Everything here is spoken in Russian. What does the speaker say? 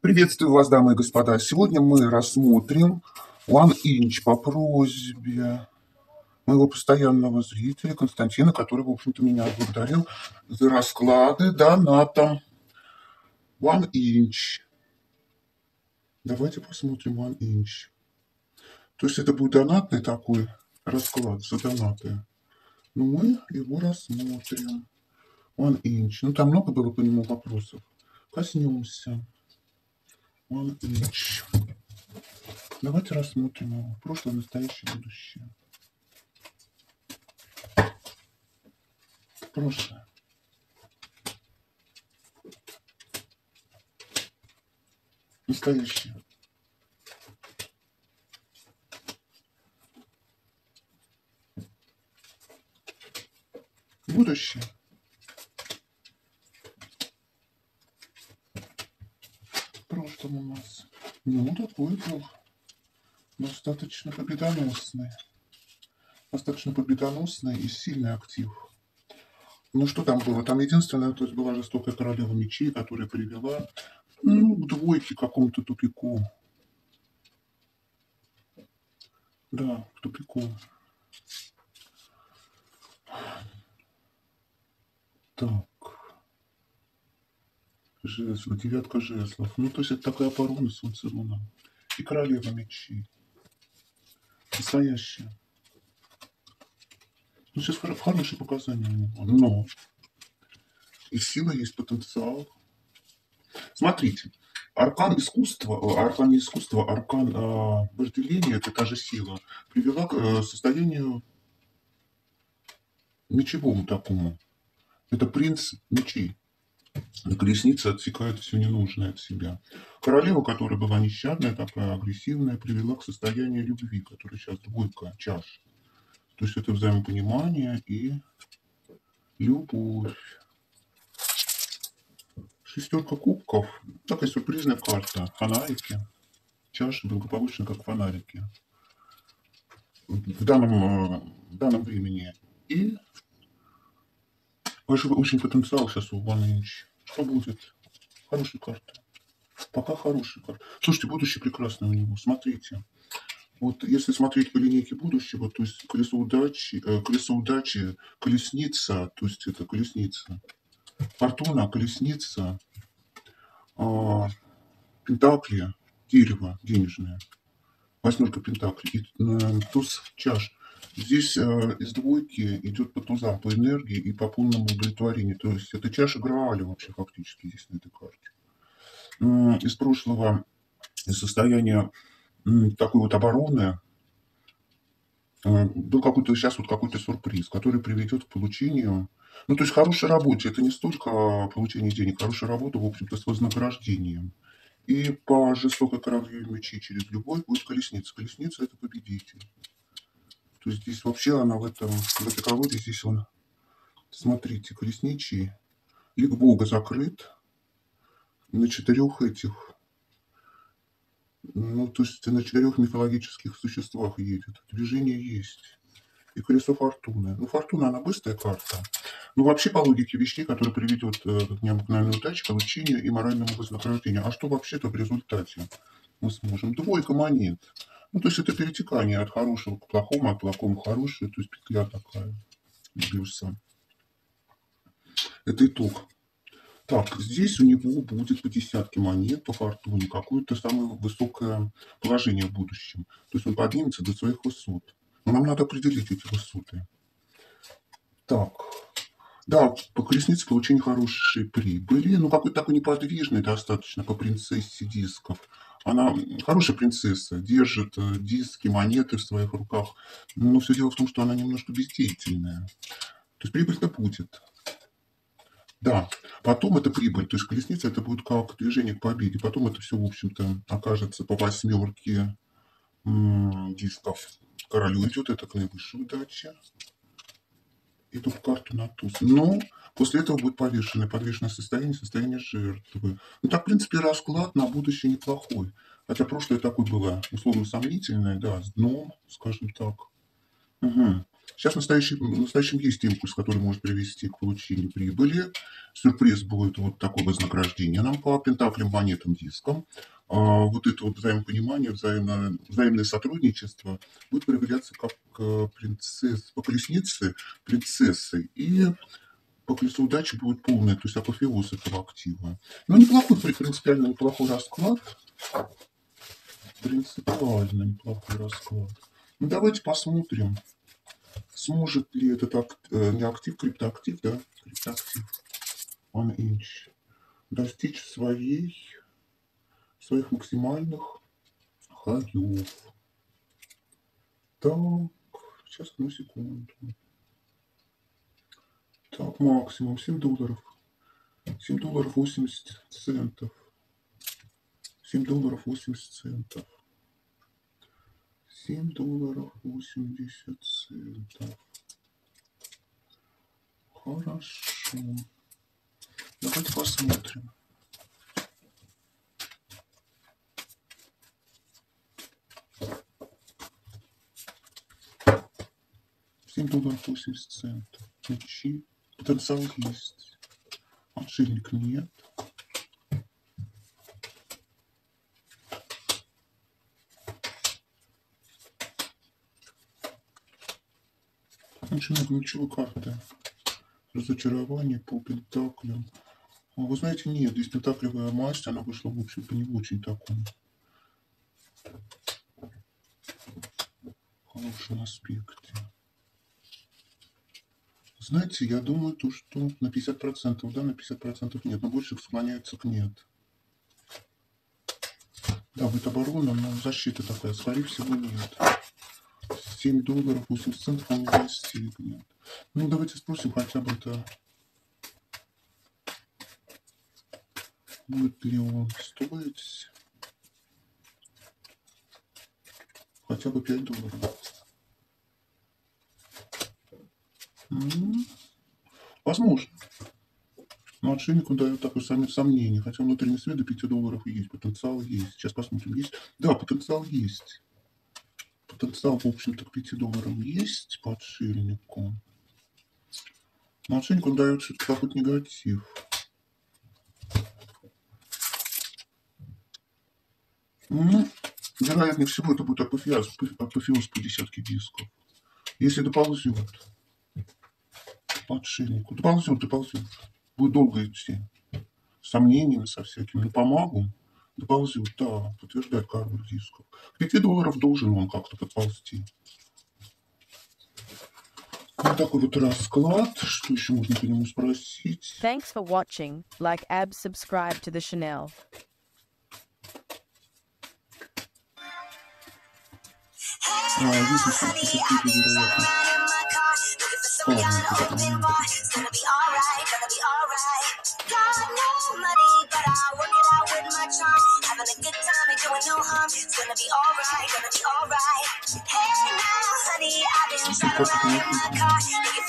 Приветствую вас, дамы и господа. Сегодня мы рассмотрим One Inch по просьбе моего постоянного зрителя Константина, который, в общем-то, меня отблагодарил за расклады донатом. One Inch. Давайте посмотрим One Inch. То есть это будет донатный такой расклад за донаты. Но мы его рассмотрим. One Inch. Ну, там много было по нему вопросов. Коснемся. One Inch. Давайте рассмотрим его. Прошлое, настоящее, будущее. Прошлое. Настоящее. Будущее. В прошлом у нас. Ну, такой был. Достаточно победоносный. Достаточно победоносный и сильный актив. Ну, что там было? Там единственное, то есть была жестокая королева мечей, которая привела к двойке, к какому-то тупику. Да, к тупику. Так. Жезлы, девятка жезлов. Ну, то есть это такая оборона солнца луна. И королева мечей. Настоящая. Ну, сейчас хорошие показания у него. Но и сила есть, потенциал. Смотрите. Аркан искусства, аркан не искусства, аркан вожделения, это та же сила, привела к состоянию мечевому такому. Это принц мечей. Колесница отсекает все ненужное от себя. Королева, которая была нещадная, такая агрессивная, привела к состоянию любви, которая сейчас двойка чаш. То есть это взаимопонимание и любовь. Шестерка кубков. Такая сюрпризная карта. Фонарики. Чаши благополучны, как фонарики. В данном времени. И большой очень потенциал сейчас у One Inch. Что будет? Хорошая карта. Пока хорошая карта. Слушайте, будущее прекрасное у него. Смотрите. Вот если смотреть по линейке будущего, то есть колесо удачи, колесница, то есть это колесница. Фортуна, колесница, пентакли, дерево денежное, восьмерка пентаклей и туз чаш. Здесь из двойки идет по тузам, по энергии и по полному удовлетворению. То есть это чаша Грааля вообще фактически здесь на этой карте. Из прошлого, из состояния такой вот обороны был какой-то сейчас вот какой-то сюрприз, который приведет к получению, ну, то есть хорошей работе. Это не столько получение денег, хорошая работа, в общем-то, с вознаграждением. И по жестокой королеве мечей через любовь будет колесница. Колесница – это победитель. То есть здесь вообще она в этой колоде, здесь он, смотрите, колесничий, лик Бога закрыт на 4 этих, ну, то есть на 4 мифологических существах едет. Движение есть. И колесо фортуны. Ну, фортуна, она быстрая карта. Ну, вообще, по логике вещей, которая приведет к необыкновенной удаче, получению и моральному вознаграждению. А что вообще-то в результате мы сможем? Двойка монет. Ну, то есть это перетекание от хорошего к плохому, от плохого к хорошему. То есть петля такая. Бьешься. Это итог. Так, здесь у него будет по десятке монет, по фортуне, какое-то самое высокое положение в будущем. То есть он поднимется до своих высот. Но нам надо определить эти высоты. Так, да, по колеснице очень хорошие прибыли. Ну, какой-то такой неподвижный достаточно по принцессе дисков. Она хорошая принцесса, держит диски, монеты в своих руках. Но все дело в том, что она немножко бездеятельная. То есть прибыль-то будет. Да, потом это прибыль, то есть колесница это будет как движение к победе. Потом это все, в общем-то, окажется по восьмерке дисков. Королю идет, это к наивысшей удаче. И тут карту на туз. Но после этого будет подвешенное состояние жертвы. Ну так, в принципе, расклад на будущее неплохой. Хотя прошлое такое было условно сомнительное, да, с дном, скажем так. Мгм. Сейчас в настоящем есть импульс, который может привести к получению прибыли. Сюрприз будет вот такое вознаграждение нам по пентаклям, монетам, дискам. Вот это вот взаимопонимание, взаимное сотрудничество будет проявляться как по колеснице принцессы. И по колесу удачи будет полная, то есть апофеоз этого актива. Но неплохой, принципиально неплохой расклад. Принципиально неплохой расклад. Ну, давайте посмотрим, сможет ли этот не актив, криптоактив, да, криптоактив, OneInch, достичь своих максимальных хаев. Так, сейчас, одну секунду. Так, максимум $7. $7 80 центов. $7 80 центов. $7 80 центов. Хорошо. Давайте посмотрим. $7 80 центов. Мечи. Потенциал есть. Отшельник нет. Очень много ключевой карты. Разочарование по пентаклям. Вы знаете, нет, здесь пентаклевая масть, она вышла, в общем-то, не в очень таком хорошем аспекте. Знаете, я думаю, то, что на 50%, да, на 50% нет, но больше склоняется к нет. Да, будет оборона, но защита такая, скорее всего, нет. $7 80 центов он не достигнет. Ну, давайте спросим хотя бы это, будет ли он стоить хотя бы $5. Возможно. Но отшельник он дает такое сомнение, хотя внутренний свет до $5 и есть, потенциал есть. Сейчас посмотрим, есть. Да, потенциал есть. Потенциал, в общем-то, к $5 есть по отшельнику. Но отшельник он дает все-таки какой-то негатив. Ну, вероятнее всего, это будет апофеоз по десятке дисков. Если доползет по отшельнику, доползет. Будет долго идти. С сомнениями со всякими. Ну, по магу доползет, да, подтверждает карму дисков. К $5 должен он как-то подползти. Вот такой вот расклад. Что еще можно по нему спросить? Thanks for watching. Like, subscribe to the channel. Здесь все-таки вероятно. Как это